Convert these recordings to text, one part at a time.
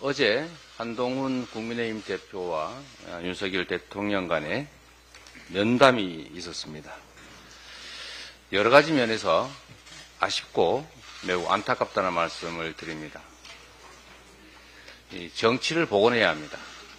어제 한동훈 국민의힘 대표와 윤석열 대통령 간에 면담이 있었습니다. 여러 가지 면에서 아쉽고 매우 안타깝다는 말씀을 드립니다. 정치를 복원해야 합니다.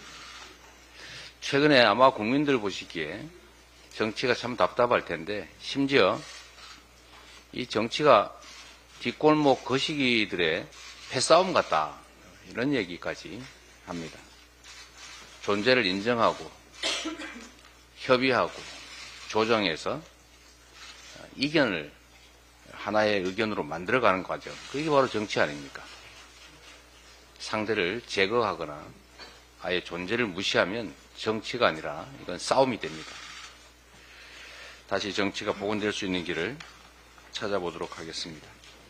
최근에 아마 국민들 보시기에 정치가 참 답답할 텐데, 심지어 이 정치가 뒷골목 거시기들의 패싸움 같다, 이런 얘기까지 합니다. 존재를 인정하고 협의하고 조정해서 이견을 하나의 의견으로 만들어가는 과정, 그게 바로 정치 아닙니까? 상대를 제거하거나 아예 존재를 무시하면 정치가 아니라 이건 싸움이 됩니다. 다시 정치가 복원될 수 있는 길을 찾아보도록 하겠습니다.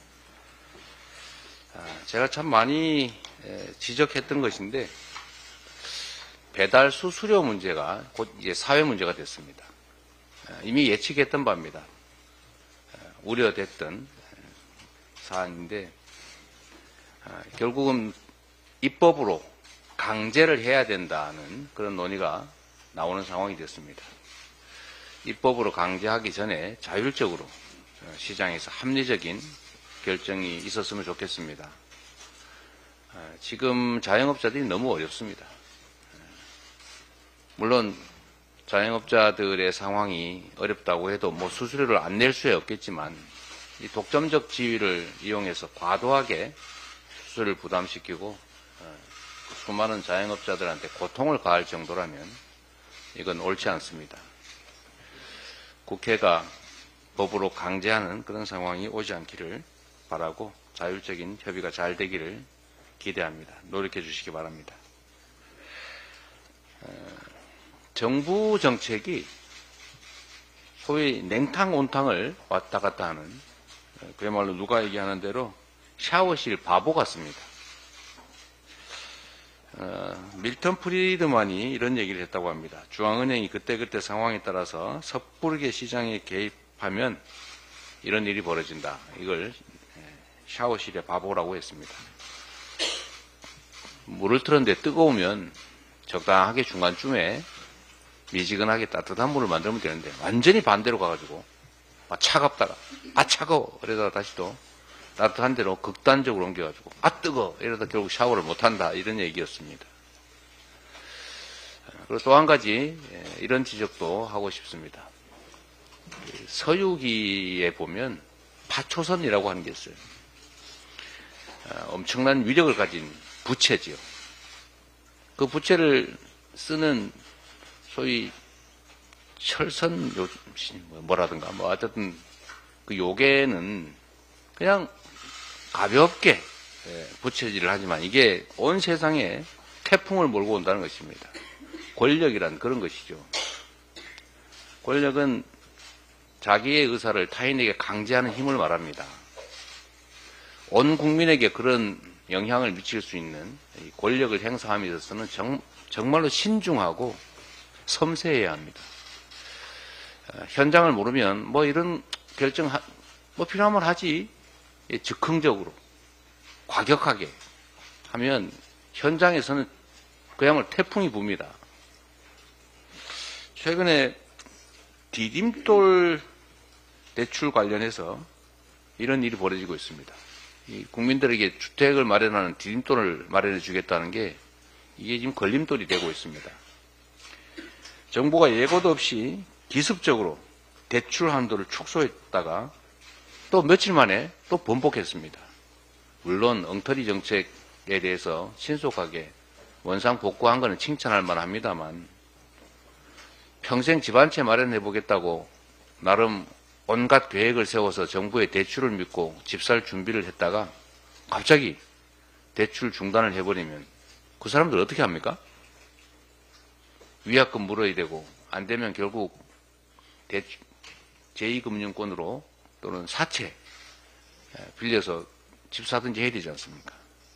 제가 참 많이 지적했던 것인데, 배달 수수료 문제가 곧 이제 사회 문제가 됐습니다. 이미 예측했던 바입니다. 우려됐던 사안인데, 결국은 입법으로 강제를 해야 된다는 그런 논의가 나오는 상황이 됐습니다. 입법으로 강제하기 전에 자율적으로 시장에서 합리적인 결정이 있었으면 좋겠습니다. 지금 자영업자들이 너무 어렵습니다. 물론 자영업자들의 상황이 어렵다고 해도 뭐 수수료를 안 낼 수야 없겠지만, 이 독점적 지위를 이용해서 과도하게 수수료를 부담시키고 수많은 자영업자들한테 고통을 가할 정도라면 이건 옳지 않습니다. 국회가 법으로 강제하는 그런 상황이 오지 않기를 바라고, 자율적인 협의가 잘 되기를 기대합니다. 노력해 주시기 바랍니다. 정부 정책이 소위 냉탕 온탕을 왔다 갔다 하는, 그야말로 누가 얘기하는 대로 샤워실 바보 같습니다. 밀턴 프리드만이 이런 얘기를 했다고 합니다. 중앙은행이 그때그때 상황에 따라서 섣부르게 시장에 개입하면 이런 일이 벌어진다. 이걸 샤워실의 바보라고 했습니다. 물을 틀었는데 뜨거우면 적당하게 중간쯤에 미지근하게 따뜻한 물을 만들면 되는데, 완전히 반대로 가가지고 차갑다가 차가워 이러다가 다시 또 따뜻한 데로 극단적으로 옮겨가지고 뜨거워 이러다 결국 샤워를 못한다, 이런 얘기였습니다. 그리고 또 한 가지 이런 지적도 하고 싶습니다. 서유기에 보면 파초선이라고 하는 게 있어요. 엄청난 위력을 가진 부채지요. 그 부채를 쓰는 소위 철선 뭐라든가 뭐 어쨌든 그 요괴는 그냥 가볍게 부채질을 하지만 이게 온 세상에 태풍을 몰고 온다는 것입니다. 권력이란 그런 것이죠. 권력은 자기의 의사를 타인에게 강제하는 힘을 말합니다. 온 국민에게 그런 영향을 미칠 수 있는 권력을 행사함에 있어서는 정말로 신중하고 섬세해야 합니다. 현장을 모르면 뭐 이런 결정 뭐 필요하면 하지, 즉흥적으로 과격하게 하면 현장에서는 그야말로 태풍이 붑니다. 최근에 디딤돌 대출 관련해서 이런 일이 벌어지고 있습니다. 이 국민들에게 주택을 마련하는 디딤돌을 마련해 주겠다는 게 이게 지금 걸림돌이 되고 있습니다. 정부가 예고도 없이 기습적으로 대출 한도를 축소했다가 또 며칠 만에 또 번복했습니다. 물론 엉터리 정책에 대해서 신속하게 원상 복구한 것은 칭찬할 만합니다만, 평생 집 한 채 마련해 보겠다고 나름 온갖 계획을 세워서 정부의 대출을 믿고 집 살 준비를 했다가 갑자기 대출 중단을 해버리면 그 사람들 어떻게 합니까? 위약금 물어야 되고, 안 되면 결국 제2금융권으로 또는 사채 빌려서 집 사든지 해야 되지 않습니까?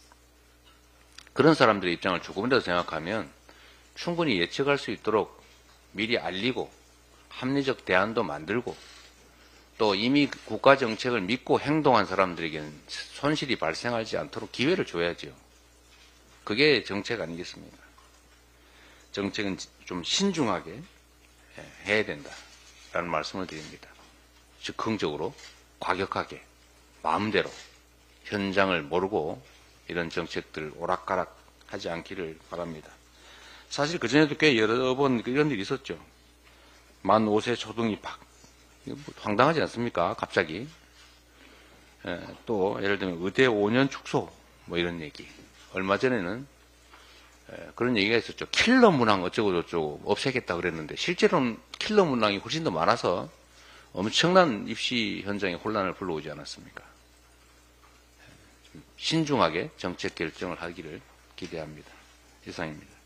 그런 사람들의 입장을 조금이라도 생각하면 충분히 예측할 수 있도록 미리 알리고 합리적 대안도 만들고, 또 이미 국가 정책을 믿고 행동한 사람들에게는 손실이 발생하지 않도록 기회를 줘야죠. 그게 정책 아니겠습니까? 정책은 좀 신중하게 해야 된다라는 말씀을 드립니다. 즉흥적으로, 과격하게, 마음대로 현장을 모르고 이런 정책들 오락가락 하지 않기를 바랍니다. 사실 그전에도 꽤 여러 번 이런 일이 있었죠. 만 5세 초등 입학. 이거 뭐 황당하지 않습니까? 갑자기. 또 예를 들면 의대 5년 축소 뭐 이런 얘기. 얼마 전에는 그런 얘기가 있었죠. 킬러 문항 어쩌고 저쩌고 없애겠다 그랬는데 실제로는 킬러 문항이 훨씬 더 많아서 엄청난 입시 현장에 혼란을 불러오지 않았습니까? 좀 신중하게 정책 결정을 하기를 기대합니다. 이상입니다.